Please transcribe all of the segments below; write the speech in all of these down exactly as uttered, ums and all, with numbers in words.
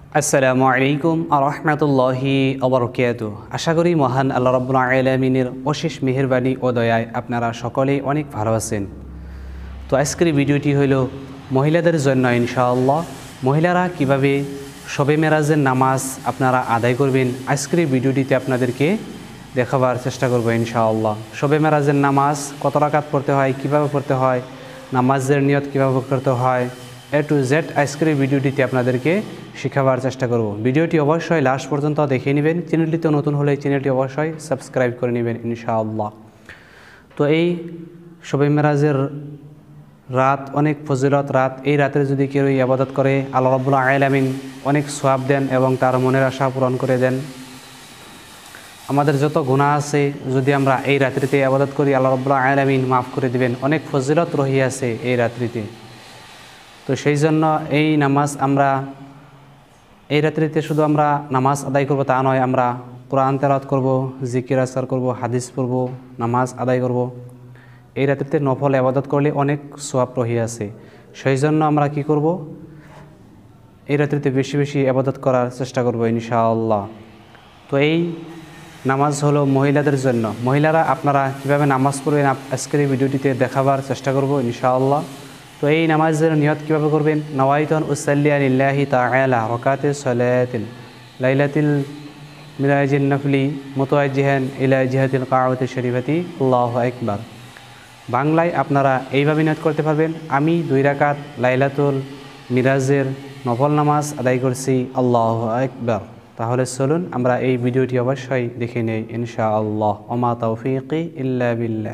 আসসালামু আলাইকুম আরহামাতুল্লাহি ওয়াবারাকাতুহু। আশা করি মহান আল্লাহ রাব্বুল আলামিনের অশেষ মেহেরবানি ও দয়ায় আপনারা সকলেই অনেক ভালো আছেন। তো আজকের ভিডিওটি হলো মহিলাদের জন্য ইনশাআল্লাহ। মহিলারা কিভাবে শবে মেরাজের নামাজ আপনারা আদায় করবেন আজকের ভিডিওটিতে আপনাদেরকে দেখাবার চেষ্টা করব ইনশাআল্লাহ। শবে মেরাজের নামাজ কত রাকাত পড়তে হয়, কিভাবে পড়তে হয়, নামাজের নিয়ত কিভাবে করতে হয়, এ টু জেড আজকের ভিডিওটিতে আপনাদেরকে শেখাবার চেষ্টা করব। ভিডিওটি অবশ্যই লাস্ট পর্যন্ত দেখে নেবেন। চ্যানেলটিতে নতুন হলে চ্যানেলটি অবশ্যই সাবস্ক্রাইব করে নেবেন ইনশাআল্লাহ। তো এই শবে মেরাজের রাত অনেক ফজিলত রাত। এই রাতের যদি কেউ ইবাদত করে আল্লাহ রাব্বুল আলামিন অনেক সওয়াব দেন এবং তার মনের আশা পূরণ করে দেন। আমাদের যত গুনাহ আছে যদি আমরা এই রাত্রিতে ইবাদত করি আল্লাহ রাব্বুল আলামিন মাফ করে দিবেন। অনেক ফজিলত রহিয়াছে এই রাত্রিতে। তো সেই জন্য এই নামাজ আমরা এই রাত্রিতে শুধু আমরা নামাজ আদায় করব তা নয়, আমরা কোরআন তেলাওয়াত করব, জিকির আজকার করব, হাদিস পড়ব, নামাজ আদায় করব। এই রাত্রিতে নফল ইবাদত করলে অনেক সওয়াব রহিয়াছে। সেই জন্য আমরা কি করব, এই রাত্রিতে বেশি বেশি ইবাদত করার চেষ্টা করব ইনশাআল্লাহ। তো এই নামাজ হলো মহিলাদের জন্য। মহিলারা আপনারা কীভাবে নামাজ পড়বেন আজকের এই ভিডিওটিতে দেখাবার চেষ্টা করব ইনশাআল্লাহ। তো এই নামাজের নিয়ত কীভাবে করবেন, নওয়াইতুন উসাল্লি লিল্লাহি তাআলা রাকাতে সালাতিন লাইলাতিল মিরাজিন নফলি মুতাওয়াজ্জিহান ইলা জিহাতিল কাআবাতি শরীফাতি আল্লাহু আকবার। বাংলায় আপনারা এইভাবে নিয়ত করতে পারবেন, আমি দুই রাকাত লাইলাতুল মিরাজের নফল নামাজ আদায় করছি আল্লাহু আকবার। তাহলে চলুন আমরা এই ভিডিওটি অবশ্যই দেখে নেই ইনশাআল্লাহ। ওমা তাওফীকি ইল্লা বিল্লাহ।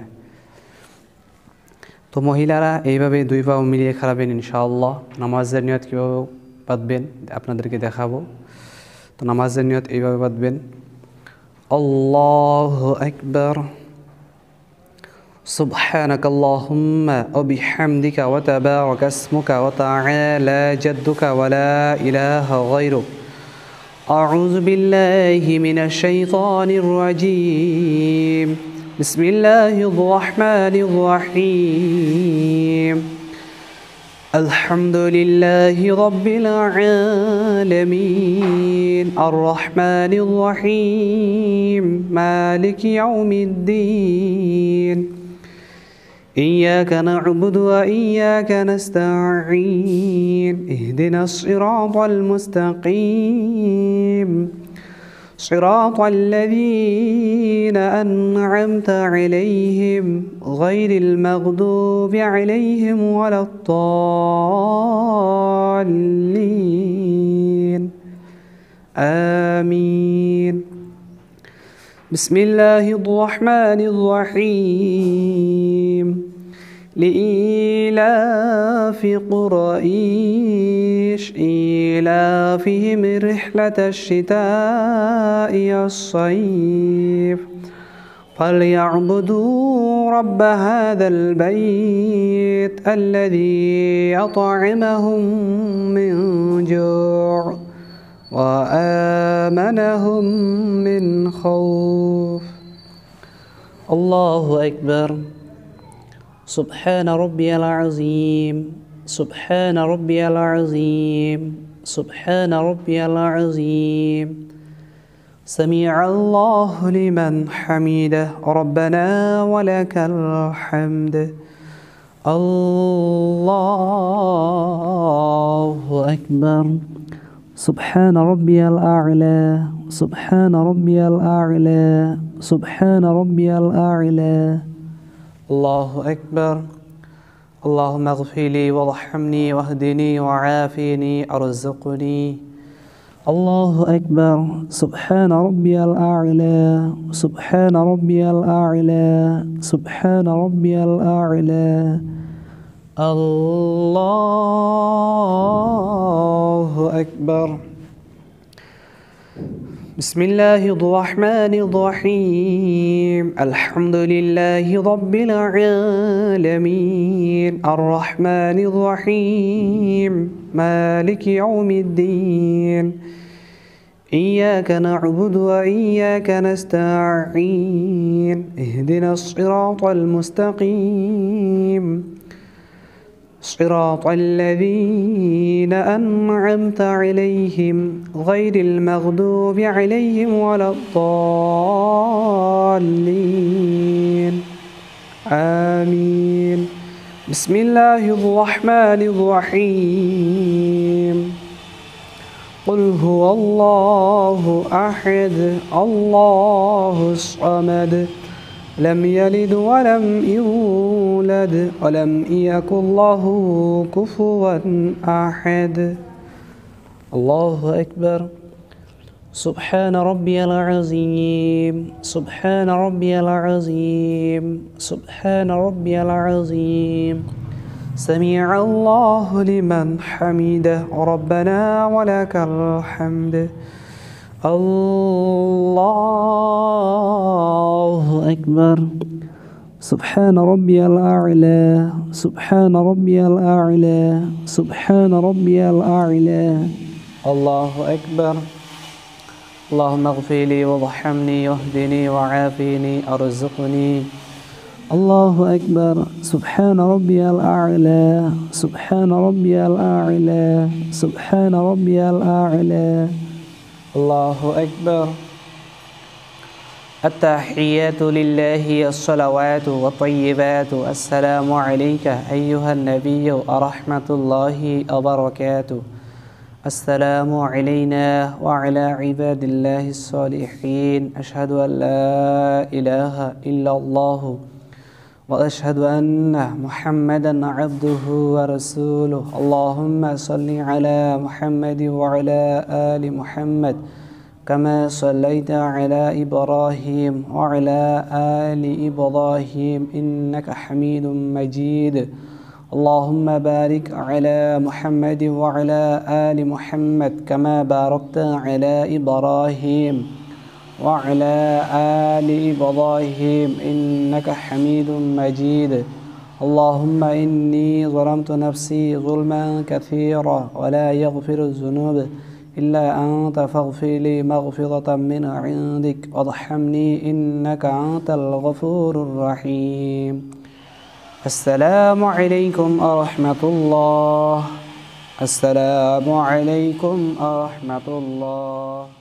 তো মহিলারা এইভাবে দুই পাও মিলিয়ে খারাবেন ইনশাআল্লাহ। নামাজের নিয়ত কীভাবে বাঁধবেন আপনাদেরকে দেখাবো। তো নামাজের নিয়ত এইভাবে বাঁধবেন, আল্লাহু আকবার সুবহানাকাল্লাহুম্মা ওয়া বিহামদিকা ওয়া তাবারাকা ইসমুকা ওয়া তাআলা জাদ্দুকা ওয়া লা ইলাহা গায়রুক আউযু বিল্লাহি মিনাশ শাইতানির রাজীম বিসমিল্লাহির রহমানির রহিম আলহামদুলিল্লাহি রাব্বিল আলামিন আর রহমানির রহিম মালিকি ইয়াউমিদ্দিন ইয়্যাকা না'বুদু ওয়া ইয়্যাকা নাস্তাঈন ইহদিনাস সিরাতাল মুস্তাকিম صراط الذين أنعمت عليهم غير المغضوب عليهم ولا الضالين آمين. بسم الله الرحمن الرحيم لإيلاف قريش إيلافهم رحلة الشتاء والصيف فليعبدوا رب هذا البيت الذي أطعمهم من جوع وآمنهم من خوف. الله أكبر. سبحان ربي العظيم سبحان ربي العظيم سبحان ربي العظيم سمع الله لمن حمده ربنا ولك الحمد. الله أكبر. سبحان ربي الأعلى سبحان ربي الأعلى سبحان ربي الأعلى. الله أكبر. اللهم اغفر لي وارحمني واهدني وعافني ارزقني. الله أكبر. سبحان ربي الأعلى سبحان ربي الأعلى سبحان ربي الأعلى. الله أكبر. بسم الله الرحمن الرحيم الحمد لله رب العالمين الرحمن الرحيم مالك يوم الدين إياك نعبد وإياك نستعين اهدنا الصراط المستقيم صراط الذين أنعمت عليهم غير المغضوب عليهم ولا الضالين آمين. بسم الله الرحمن الرحيم. قل هو الله أحد الله الصمد لم يلد ولم يولد ولم يكن له كفوا أحد. الله أكبر. سبحان ربي العظيم سبحان ربي العظيم سبحان ربي العظيم. سمع الله لمن حمده ربنا ولك الحمد. الله أكبر. سبحان ربي الأعلى سبحان ربي الأعلى سبحان ربي الأعلى. الله أكبر. اللهم اغفر لي وارحمني واهدني وعافني أرزقني. الله أكبر. سبحان ربي الأعلى سبحان ربي الأعلى سبحان ربي الأعلى. الله أكبر. التحيات لله الصلوات والطيبات. السلام عليك أيها النبي ورحمة الله وبركاته. السلام علينا وعلى عباد الله الصالحين. أشهد أن لا إله إلا الله وأشهد أن محمدا عبده ورسوله. اللهم صل على محمد وعلى آل محمد كما صليت على إبراهيم وعلى آل إبراهيم إنك حميد مجيد. اللهم بارك على محمد وعلى آل محمد كما باركت على إبراهيم وعلى آل إبراهيم إنك حميد مجيد. اللهم إني ظلمت نفسي ظلما كثيرا ولا يغفر الذنوب إلا أنت فاغفر لي مغفرة من عندك وارحمني إنك أنت الغفور الرحيم. السلام عليكم ورحمة الله. السلام عليكم ورحمة الله.